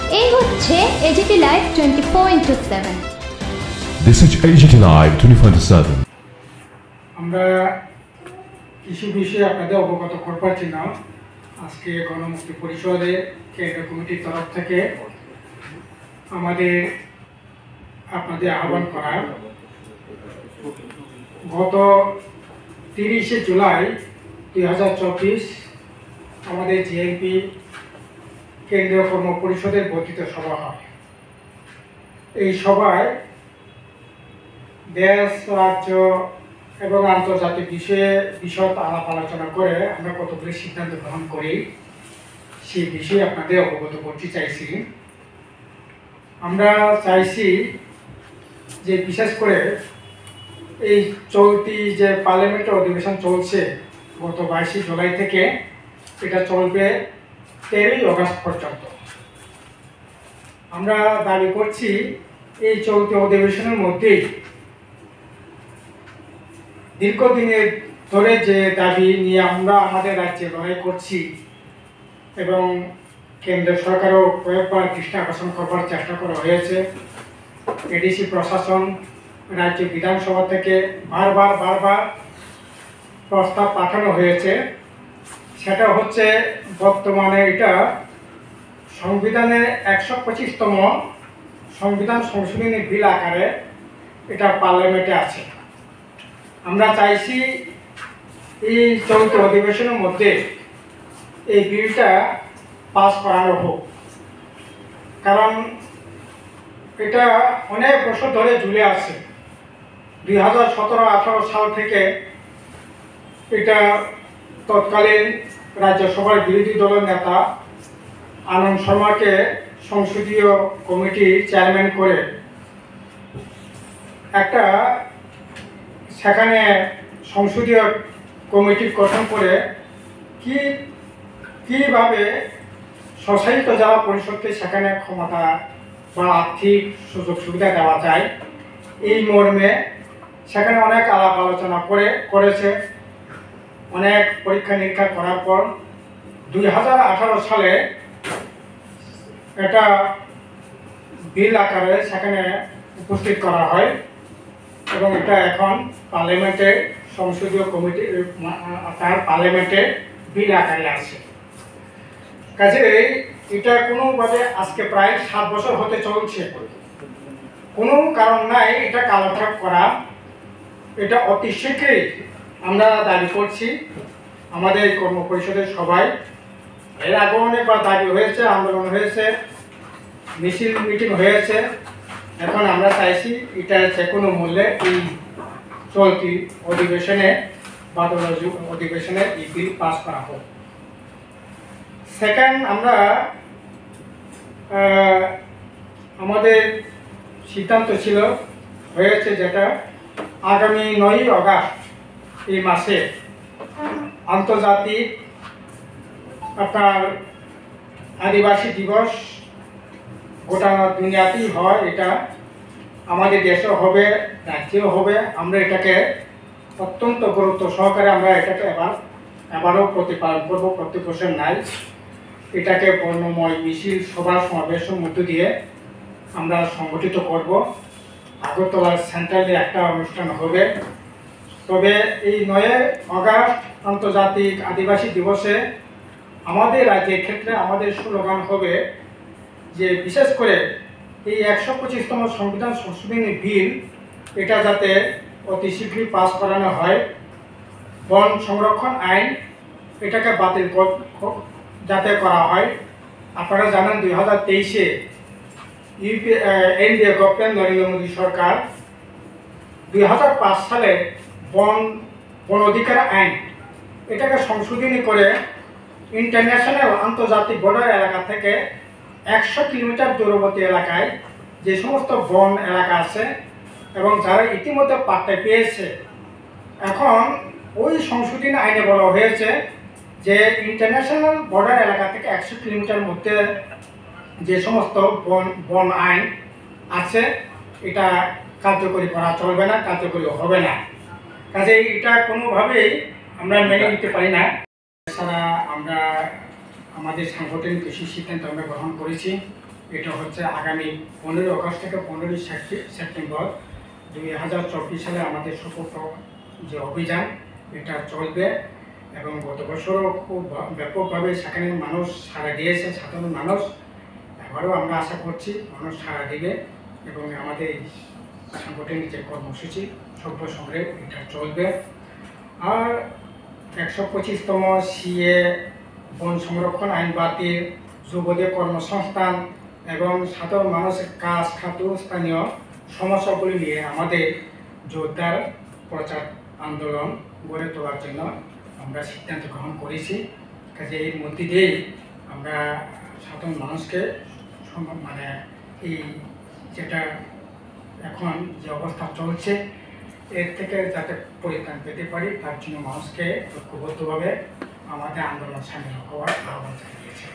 এই হচ্ছে AGT live 24/7। This is AGT Live 24/7. আমরা কিছু বিষয়ে আপনাদের অবগত করবার জন্য আজকে গণমুক্তি পরিষদের কেন্দ্রীয় কমিটির তরফ থেকে আপনাদের আহ্বান করা। গত 30শে জুলাই 2024 আমাদের জিএনপি কেন্দ্রীয় কর্ম পরিষদের বর্ধিত সভা হয়। এই সভায় দেশ, রাজ্য এবং আন্তর্জাতিক বিষয় আলাপ আলোচনা করে আমরা কতগুলি সিদ্ধান্ত গ্রহণ করি সেই বিষয়ে আপনাদের অবগত করতে চাইছি। আমরা চাইছি যে বিশেষ করে এই চলতি যে পার্লামেন্টের অধিবেশন চলছে গত 22শে জুলাই থেকে, এটা চলবে 13ই আগস্ট পর্যন্ত। আমরা দাবি করছি এই চলতি অধিবেশনের মধ্যেই দীর্ঘদিনের ধরে যে দাবি নিয়ে আমরা আমাদের রাজ্যে লড়াই করছি এবং কেন্দ্র সরকারও কয়েকবার দৃষ্টি আকর্ষণ করবার চেষ্টা করা হয়েছে, এডিসি প্রশাসন, রাজ্য বিধানসভা থেকে বারবার প্রস্তাব পাঠানো হয়েছে। সেটা হচ্ছে বর্তমানে এটা সংবিধানের 125তম সংবিধান সংশোধনী বিল আকারে এটা পার্লামেন্টে আছে। আমরা চাইছি এই চলতি অধিবেশনের মধ্যে এই বিলটা পাস করানো হোক, কারণ এটা অনেক বছর ধরে ঝুলে আছে। 2017-18 সাল থেকে এটা তৎকালীন রাজ্যসভার বিরোধী দলের নেতা আনন্দ শর্মাকে সংসদীয় কমিটির চেয়ারম্যান করে একটা সেখানে সংসদীয় কমিটি গঠন করে কীভাবে স্বশাসিত জেলা পরিষদকে সেখানে ক্ষমতা বা আর্থিক সুযোগ সুবিধা দেওয়া যায়, এই মর্মে সেখানে অনেক আলাপ আলোচনা করেছে। অনেক পরীক্ষা নিরীক্ষা করার পর 2018 সালে এটা বিল আকারে সেখানে উপস্থিত করা হয় এবং এটা এখন পার্লামেন্টে সংসদীয় কমিটি তার পার্লামেন্টে বিল আকারে আছে। কাজেই এটা কোনোভাবে আজকে প্রায় 7 বছর হতে চলছে, কোনো কারণ নাই এটা কালক্ষেপ করা। এটা অতি শীঘ্রই আমরা দাবি করছি আমাদের কর্ম পরিষদের সবাই। এর আগে অনেকবার দাবি হয়েছে, আন্দোলন হয়েছে, মিটিং হয়েছে। এখন আমরা চাইছি এটা যে কোনো মূল্যে এই চলতি অধিবেশনে অধিবেশনে এই বিল পাস করা হোক। সেকেন্ড, আমরা আমাদের সিদ্ধান্ত হয়েছে যেটা আগামী 9ই আগস্ট এই মাসে আন্তর্জাতিক আপনার আদিবাসী দিবস গোটা দুনিয়াতেই হয়। এটা আমাদের দেশেও হবে, রাজ্যেও হবে। আমরা এটাকে অত্যন্ত গুরুত্ব সহকারে আমরা এটাকে এবারও প্রতিপালন করবো, প্রত্যেক বছর নাই। এটাকে বর্ণময় মিছিল, সভা সমাবেশের মধ্য দিয়ে আমরা সংগঠিত করব। আগরতলার সেন্ট্রালে একটা অনুষ্ঠান হবে। তবে এই 9 আগস্ট আন্তর্জাতিক আদিবাসী দিবসে আমাদের রাজ্যের ক্ষেত্রে আমাদের স্লোগান হবে যে বিশেষ করে এই 125তম সংবিধান সংশোধনী বিল এটা যাতে অতি শীঘ্রই পাস করানো হয়। বন সংরক্ষণ আইন এটাকে বাতিল যাতে করা হয়। আপনারা জানেন 2023-এ এনডিএ গভর্নমেন্ট নরেন্দ্র মোদী সরকার 2005 সালে বন অধিকার আইন এটাকে সংশোধনী করে ইন্টারন্যাশনাল আন্তর্জাতিক বর্ডার এলাকা থেকে 100 কিলোমিটার দূরবর্তী এলাকায় যে সমস্ত বন এলাকা আছে এবং যারা ইতিমধ্যে পাট্টা পেয়েছে, এখন ওই সংশোধনী আইনে বলা হয়েছে যে ইন্টারন্যাশনাল বর্ডার এলাকা থেকে 100 কিলোমিটার মধ্যে যে সমস্ত বন আইন আছে এটা কার্যকরী করা চলবে না, কার্যকরী হবে না। কাজে এটা কোনোভাবেই আমরা মেনে নিতে পারি না। এছাড়া আমরা আমাদের সাংগঠনিক কিছু সিদ্ধান্ত আমরা গ্রহণ করেছি। এটা হচ্ছে আগামী 15 আগস্ট থেকে 15 সেপ্টেম্বর 2024 সালে আমাদের শপথ যে অভিযান এটা চলবে। এবং গত বছরও খুব ব্যাপকভাবে সেখানে মানুষ সাড়া দিয়েছে, সাধারণ মানুষ। এবারও আমরা আশা করছি মানুষ সাড়া দিবে এবং আমাদের এই সাংগঠনিক যে কর্মসূচি সভ্য সংগ্রহে এটা চলবে। আর 125তম সিএ, বন সংরক্ষণ আইন বাতিল, যুবদের কর্মসংস্থান এবং সাধারণ মানুষের কাজ খাদ্য স্থানীয় সমস্যাগুলি নিয়ে আমাদের জোরদার প্রচার আন্দোলন গড়ে তোলার জন্য আমরা সিদ্ধান্ত গ্রহণ করেছি। কাজে এর মধ্যে দিয়েই আমরা সাধারণ মানুষকে মানে এই যেটা এখন যে অবস্থা চলছে এর থেকে যাতে পরিত্রাণ পেতে পারি তার জন্য মানুষকে ঐক্যবদ্ধভাবে আমাদের আন্দোলন সামিল হওয়ার আহ্বান জানাই।